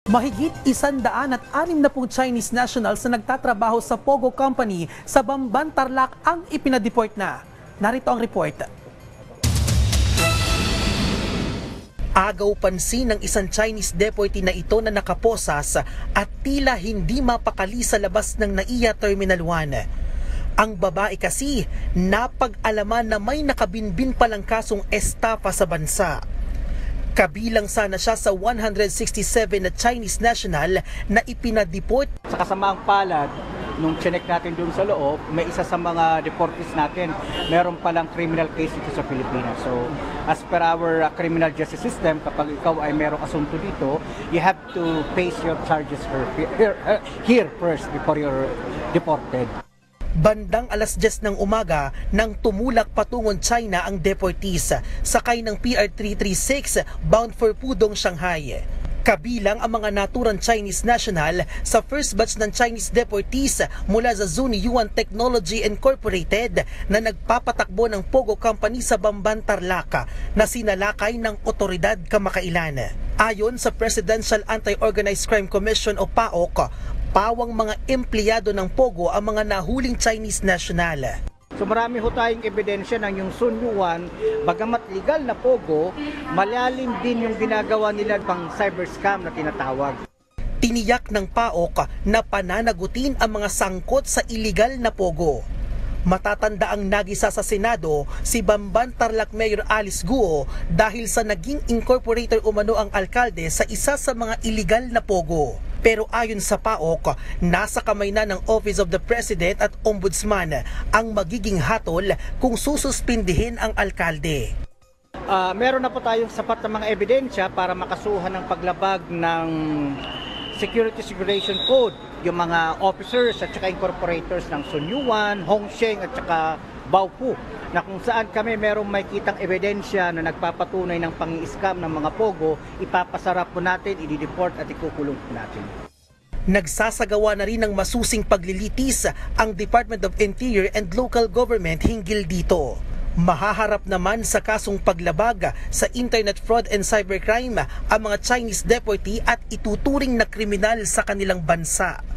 Mahigit 160 Chinese nationals na nagtatrabaho sa Pogo Company sa Bamban, Tarlac ang ipinadeport na. Narito ang report. Agaw pansin ng isang Chinese deportee na ito na nakaposas at tila hindi mapakali sa labas ng NAIA Terminal 1. Ang babae kasi napag-alaman na may nakabinbin palang kasong estafa sa bansa. Kabilang sana siya sa 167 na Chinese national na ipinadeport. Sa kasamaang palad, nung chinek natin doon sa loob, may isa sa mga deportees natin, meron palang criminal case dito sa Pilipinas. So, as per our criminal justice system, kapag ikaw ay merong asunto dito, you have to face your charges here first before you're deported. Bandang alas 10 ng umaga nang tumulak patungong China ang deportees sakay ng PR-336 bound for Pudong, Shanghai. Kabilang ang mga naturang Chinese national sa first batch ng Chinese deportees mula sa Zuniyuan Technology Incorporated na nagpapatakbo ng Pogo Company sa Bamban, Tarlac na sinalakay ng otoridad kamakailan. Ayon sa Presidential Anti-Organized Crime Commission o PAOC, pawang mga empleyado ng Pogo ang mga nahuling Chinese national. So marami ho tayong ebidensya ng yung Zuniyuan, bagamat legal na Pogo, malalim din yung ginagawa nila pang cyber scam na tinatawag. Tiniyak ng PAOC na pananagutin ang mga sangkot sa iligal na Pogo. Matatanda ang nagisa sa Senado si Bamban Tarlac Mayor Alice Guo dahil sa naging incorporator umano ang alkalde sa isa sa mga iligal na Pogo. Pero ayon sa PAOC, nasa kamay na ng Office of the President at Ombudsman ang magiging hatol kung sususpindihin ang alkalde. Meron na po tayong sapat na mga ebidensya para makasuhan ng paglabag ng Security Segregation Code, yung mga officers at saka incorporators ng Zuniyuan, Hongsheng at saka Baofu, na kung saan kami merong may kitang ebidensya na nagpapatunay ng pang-i-scam ng mga Pogo, ipapasarap po natin, i-deport at ikukulong po natin. Nagsasagawa na rin ng masusing paglilitis ang Department of Interior and Local Government hinggil dito. Mahaharap naman sa kasong paglabag sa internet fraud and cybercrime ang mga Chinese deportee at ituturing na kriminal sa kanilang bansa.